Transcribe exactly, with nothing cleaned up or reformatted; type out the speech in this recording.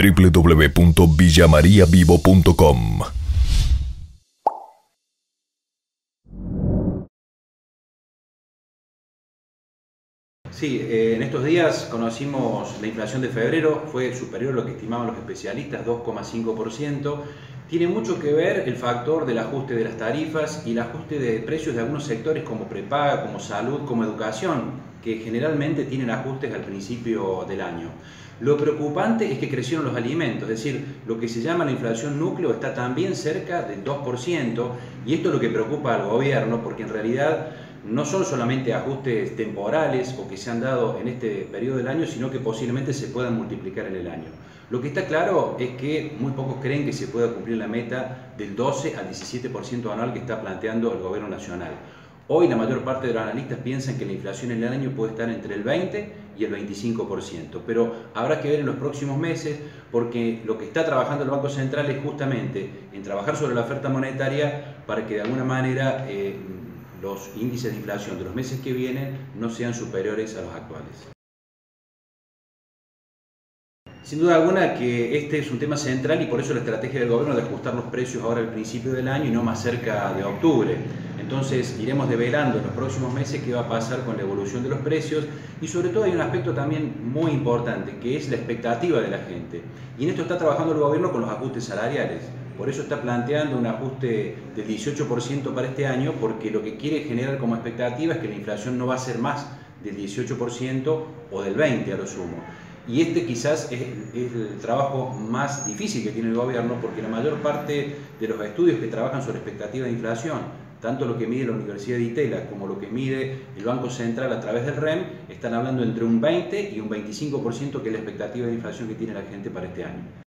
w w w punto villamariavivo punto com. Sí, eh, en estos días conocimos la inflación de febrero, fue superior a lo que estimaban los especialistas, dos coma cinco por ciento. Tiene mucho que ver el factor del ajuste de las tarifas y el ajuste de precios de algunos sectores como prepaga, como salud, como educación, que generalmente tienen ajustes al principio del año. Lo preocupante es que crecieron los alimentos, es decir, lo que se llama la inflación núcleo está también cerca del dos por ciento, y esto es lo que preocupa al gobierno, porque en realidad no son solamente ajustes temporales o que se han dado en este periodo del año, sino que posiblemente se puedan multiplicar en el año. Lo que está claro es que muy pocos creen que se pueda cumplir la meta del doce al diecisiete por ciento anual que está planteando el gobierno nacional. Hoy la mayor parte de los analistas piensan que la inflación en el año puede estar entre el veinte y el veinticinco por ciento, pero habrá que ver en los próximos meses, porque lo que está trabajando el Banco Central es justamente en trabajar sobre la oferta monetaria para que de alguna manera eh, los índices de inflación de los meses que vienen no sean superiores a los actuales. Sin duda alguna que este es un tema central y por eso la estrategia del gobierno de ajustar los precios ahora al principio del año y no más cerca de octubre. Entonces iremos develando en los próximos meses qué va a pasar con la evolución de los precios, y sobre todo hay un aspecto también muy importante que es la expectativa de la gente, y en esto está trabajando el gobierno con los ajustes salariales. Por eso está planteando un ajuste del dieciocho por ciento para este año, porque lo que quiere generar como expectativa es que la inflación no va a ser más del dieciocho por ciento o del veinte por ciento a lo sumo. Y este quizás es, es el trabajo más difícil que tiene el gobierno, porque la mayor parte de los estudios que trabajan sobre expectativa de inflación, tanto lo que mide la Universidad de Itela como lo que mide el Banco Central a través del R E M, están hablando entre un veinte y un veinticinco por ciento, que es la expectativa de inflación que tiene la gente para este año.